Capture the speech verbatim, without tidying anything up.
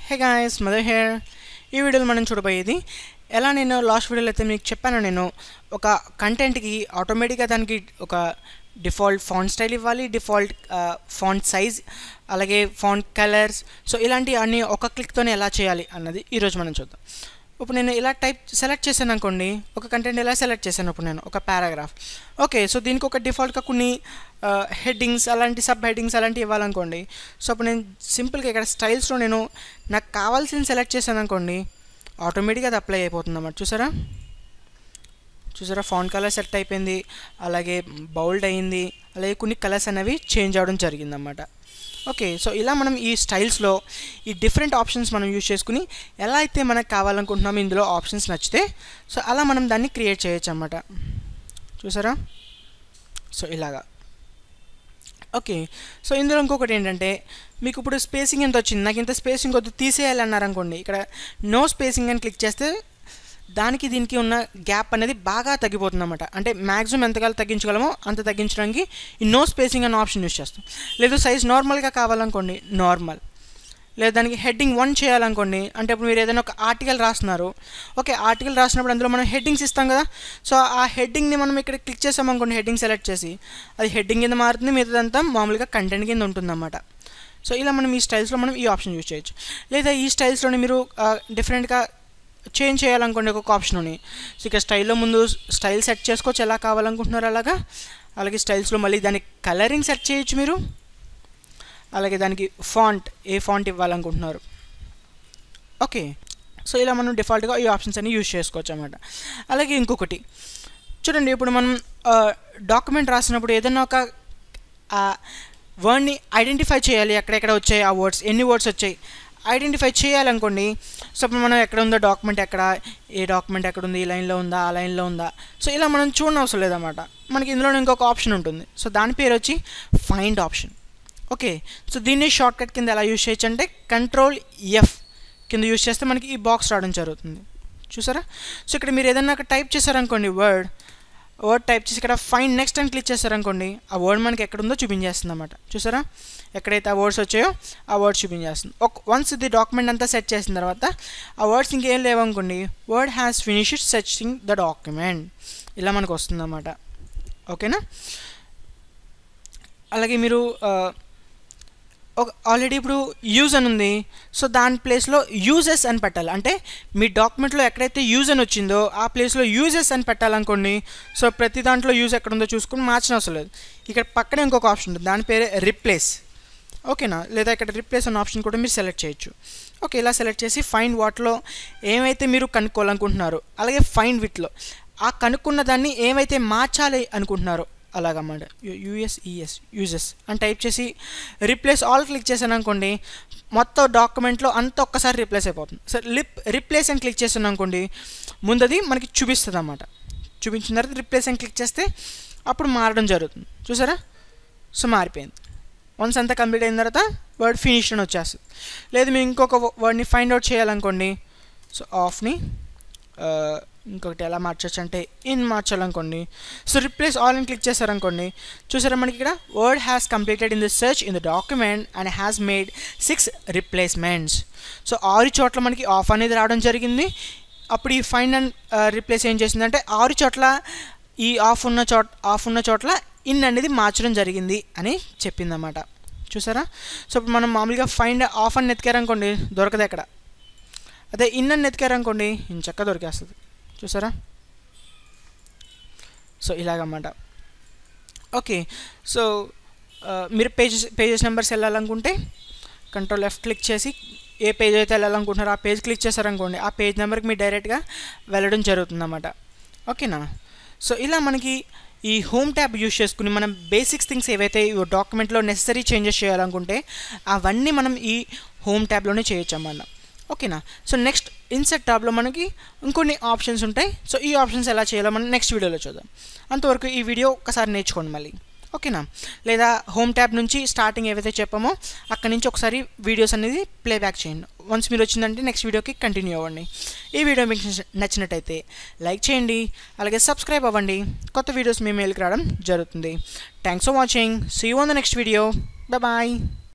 Hey guys, mother here. ఈ వీడియోలో మనం చూడబోయేది ఎలా నేను లాస్ట్ వీడియోలో అయితే మీకు చెప్పాను. నేను ఒక కంటెంట్కి ఆటోమేటిక్గా దానికి ఒక డిఫాల్ట్ ఫాంట్ స్టైల్ ఇవ్వాలి, డిఫాల్ట్ ఫాంట్ సైజ్, అలాగే ఫాంట్ కలర్స్. సో ఇలాంటి అన్ని ఒక క్లిక్తోనే ఎలా చేయాలి అన్నది ఈరోజు మనం చూద్దాం. ఇప్పుడు నేను ఇలా టైప్ సెలెక్ట్ చేశాను అనుకోండి, ఒక కంటెంట్ ఇలా సెలెక్ట్ చేశాను. ఇప్పుడు నేను ఒక పారాగ్రాఫ్, ఓకే. సో దీనికి ఒక డిఫాల్ట్గా కొన్ని హెడ్డింగ్స్, అలాంటి సబ్ హెడ్డింగ్స్ అలాంటివి ఇవ్వాలనుకోండి. సో అప్పుడు నేను సింపుల్గా ఇక్కడ స్టైల్స్లో నేను నాకు కావాల్సింది సెలెక్ట్ చేశాను అనుకోండి, ఆటోమేటిక్గా అది అప్లై అయిపోతుంది అన్నమాట. చూసారా చూసారా ఫాంట్ కలర్ సెట్ అయిపోయింది, అలాగే బౌల్డ్ అయింది, అలాగే కొన్ని కలర్స్ అనేవి చేంజ్ అవ్వడం జరిగిందన్నమాట. ఓకే, సో ఇలా మనం ఈ స్టైల్స్లో ఈ డిఫరెంట్ ఆప్షన్స్ మనం యూజ్ చేసుకుని ఎలా అయితే మనకు కావాలనుకుంటున్నామో, ఇందులో ఆప్షన్స్ నచ్చితే సో అలా మనం దాన్ని క్రియేట్ చేయొచ్చు అన్నమాట. చూసారా, సో ఇలాగా. ఓకే, సో ఇందులో ఇంకొకటి ఏంటంటే, మీకు ఇప్పుడు స్పేసింగ్ ఎంత వచ్చింది, నాకు ఇంత స్పేసింగ్ వద్దు తీసేయాలన్నారనుకోండి, ఇక్కడ నో స్పేసింగ్ అని క్లిక్ చేస్తే దానికి దీనికి ఉన్న గ్యాప్ అనేది బాగా తగ్గిపోతుంది అన్నమాట. అంటే మ్యాక్సిమం ఎంతకాలం తగ్గించగలమో అంత తగ్గించడానికి ఈ నో స్పేసింగ్ అనే ఆప్షన్ యూస్ చేస్తాం. లేదు సైజ్ నార్మల్గా కావాలనుకోండి, నార్మల్. లేదా దానికి హెడ్డింగ్ వన్ చేయాలనుకోండి, అంటే ఇప్పుడు మీరు ఏదైనా ఒక ఆర్టికల్ రాస్తున్నారు, ఓకే. ఆర్టికల్ రాసినప్పుడు అందులో మనం హెడ్డింగ్స్ ఇస్తాం కదా. సో ఆ హెడ్డింగ్ని మనం ఇక్కడ క్లిక్ చేసామనుకోండి, హెడ్డింగ్ సెలెక్ట్ చేసి అది హెడ్డింగ్ కింద మారుతుంది, మిగతాదంతా మామూలుగా కంటెంట్ కింద ఉంటుందన్నమాట. సో ఇలా మనం ఈ స్టైల్స్లో మనం ఈ ఆప్షన్ యూజ్ చేయొచ్చు. లేదా ఈ స్టైల్స్లోనే మీరు డిఫరెంట్గా చేంజ్ చేయాలనుకోండి ఒక్కొక్క ఆప్షన్ని. సో ఇక స్టైల్లో ముందు స్టైల్ సెట్ చేసుకోవచ్చు, ఎలా కావాలనుకుంటున్నారు అలాగా. అలాగే స్టైల్స్లో మళ్ళీ దానికి కలరింగ్ సెట్ చేయొచ్చు మీరు, అలాగే దానికి ఫాంట్, ఏ ఫాంట్ ఇవ్వాలనుకుంటున్నారు. ఓకే, సో ఇలా మనం డిఫాల్ట్గా ఈ ఆప్షన్స్ అన్ని యూజ్ చేసుకోవచ్చు అన్నమాట. అలాగే ఇంకొకటి చూడండి, ఇప్పుడు మనం డాక్యుమెంట్ రాసినప్పుడు ఏదైనా ఒక వర్డ్ని ఐడెంటిఫై చేయాలి, ఎక్కడెక్కడ వచ్చాయి ఆ వర్డ్స్, ఎన్ని వర్డ్స్ వచ్చాయి ఐడెంటిఫై చేయాలనుకోండి. సో ఇప్పుడు మనం ఎక్కడ ఉందో డాక్యుమెంట్, ఎక్కడ ఏ డాక్యుమెంట్ ఎక్కడ ఉంది, ఈ లైన్లో ఉందా, ఆ లైన్లో ఉందా, సో ఇలా మనం చూడనవసరం లేదన్నమాట. మనకి ఇందులో ఇంకొక ఆప్షన్ ఉంటుంది. సో దాని పేరు వచ్చి ఫైండ్ ఆప్షన్. ఓకే, సో దీన్ని షార్ట్కట్ కింద ఎలా యూజ్ చేయొచ్చు అంటే, కంట్రోల్ ఎఫ్ కింద యూజ్ చేస్తే మనకి ఈ బాక్స్ రావడం జరుగుతుంది. చూసారా, సో ఇక్కడ మీరు ఏదైనా టైప్ చేశారనుకోండి, వర్డ్ వర్డ్ టైప్ చేసి ఇక్కడ ఫైండ్ నెక్స్ట్ అని క్లిక్ చేశారనుకోండి, ఆ వర్డ్ మనకి ఎక్కడ ఉందో చూపించేస్తుంది అన్నమాట. చూసారా, ఎక్కడైతే ఆ వర్డ్స్ వచ్చాయో ఆ వర్డ్స్ చూపించేస్తుంది. ఒక వన్స్ ఇది డాక్యుమెంట్ అంతా సెట్ చేసిన తర్వాత ఆ వర్డ్స్ ఇంకేం లేవనుకోండి, word has finished searching the document, ఇలా మనకు వస్తుంది అన్నమాట. ఓకేనా. అలాగే మీరు ఒక ఆల్రెడీ ఇప్పుడు యూజ్ అని ఉంది, సో దాని ప్లేస్లో యూజెస్ అని పెట్టాలి. అంటే మీ డాక్యుమెంట్లో ఎక్కడైతే యూజ్ అని వచ్చిందో ఆ ప్లేస్లో యూజెస్ అని పెట్టాలనుకోండి. సో ప్రతి దాంట్లో యూజ్ ఎక్కడ ఉందో చూసుకుని మార్చిన అవసరం లేదు. ఇక్కడ పక్కనే ఇంకొక ఆప్షన్ ఉంటుంది, దాని పేరే రిప్లేస్. ఓకేనా, లేదా ఇక్కడ రిప్లేస్ అనే ఆప్షన్ కూడా మీరు సెలెక్ట్ చేయొచ్చు. ఓకే, ఇలా సెలెక్ట్ చేసి ఫైండ్ వాట్లో ఏమైతే మీరు కనుక్కోవాలనుకుంటున్నారో, అలాగే ఫైండ్ విత్లో ఆ కనుక్కున్న దాన్ని ఏమైతే మార్చాలి అనుకుంటున్నారో అలాగన్నమాట. యూఎస్ఈఎస్ యూజెస్ అని టైప్ చేసి రిప్లేస్ ఆల్ క్లిక్ చేశాను అనుకోండి, మొత్తం డాక్యుమెంట్లో అంతా ఒక్కసారి రిప్లేస్ అయిపోతుంది. సో లిప్ రిప్లేస్ అని క్లిక్ చేసాను అనుకోండి, ముందది మనకి చూపిస్తుంది అన్నమాట. చూపించిన తర్వాత రిప్లేస్ అని క్లిక్ చేస్తే అప్పుడు మారడం జరుగుతుంది. చూసారా, సో మారిపోయింది. వన్స్ అంతా కంప్లీట్ అయిన తర్వాత వర్డ్ ఫినిష్ అని వచ్చేస్తుంది. లేదు మేము ఇంకొక వర్డ్ని ఫైండ్ అవుట్ చేయాలనుకోండి, సో ఆఫ్ని ఇంకొకటి ఎలా మార్చచ్చు అంటే ఇన్ మార్చాలనుకోండి, సో రిప్లేస్ ఆల్ అని క్లిక్ చేశారనుకోండి, చూసారా మనకి ఇక్కడ word has completed in the search in the document and has made six replacements. So ఆరు చోట్ల మనకి ఆఫ్ అనేది రావడం జరిగింది. అప్పుడు ఈ ఫైండ్ అండ్ రిప్లేస్ ఏం చేసిందంటే, ఆరు చోట్ల ఈ ఆఫ్ ఉన్న చోట ఆఫ్ ఉన్న చోట్ల ఇన్ అనేది మార్చడం జరిగింది అని చెప్పిందన్నమాట. చూసారా, సో ఇప్పుడు మనం మామూలుగా ఫైండ్ ఆఫ్ అని ఎతికారనుకోండి దొరకదు ఎక్కడ, అదే ఇన్ అని ఎతికారనుకోండి ఇంచక్క దొరికేస్తుంది. చూసారా, సో ఇలాగన్నమాట. ఓకే, సో మీరు పేజెస్ పేజెస్ నెంబర్స్ వెళ్ళాలనుకుంటే కంట్రోల్ ఎఫ్ క్లిక్ చేసి ఏ పేజ్ అయితే వెళ్ళాలనుకుంటున్నారో ఆ పేజ్ క్లిక్ చేశారనుకోండి, ఆ పేజ్ నెంబర్కి మీరు డైరెక్ట్గా వెళ్ళడం జరుగుతుందన్నమాట. ఓకేనా, సో ఇలా మనకి ఈ హోమ్ ట్యాబ్ యూజ్ చేసుకుని మనం బేసిక్స్ థింగ్స్ ఏవైతే డాక్యుమెంట్లో నెసరీ చేంజెస్ చేయాలనుకుంటే అవన్నీ మనం ఈ హోమ్ ట్యాబ్లోనే చేయొచ్చు అన్నమాట. ఓకేనా, సో నెక్స్ట్ ఇన్సర్ట్ ట్యాబ్లో మనకి ఇంకొన్ని ఆప్షన్స్ ఉంటాయి. సో ఈ ఆప్షన్స్ ఎలా చేయాలో మనం నెక్స్ట్ వీడియోలో చూద్దాం. అంతవరకు ఈ వీడియో ఒకసారి నేర్చుకోండి మళ్ళీ. ఓకేనా, లేదా హోమ్ ట్యాబ్ నుంచి స్టార్టింగ్ ఏవైతే చెప్పామో అక్కడి నుంచి ఒకసారి వీడియోస్ అనేది ప్లేబ్యాక్ చేయండి. వన్స్ మీరు వచ్చిందంటే నెక్స్ట్ వీడియోకి కంటిన్యూ అవ్వండి. ఈ వీడియో మీకు నచ్చినట్టయితే లైక్ చేయండి, అలాగే సబ్స్క్రైబ్ అవ్వండి. కొత్త వీడియోస్ మీ మెయిల్కి రావడం జరుగుతుంది. Thanks for watching. See you on the next video. Bye bye.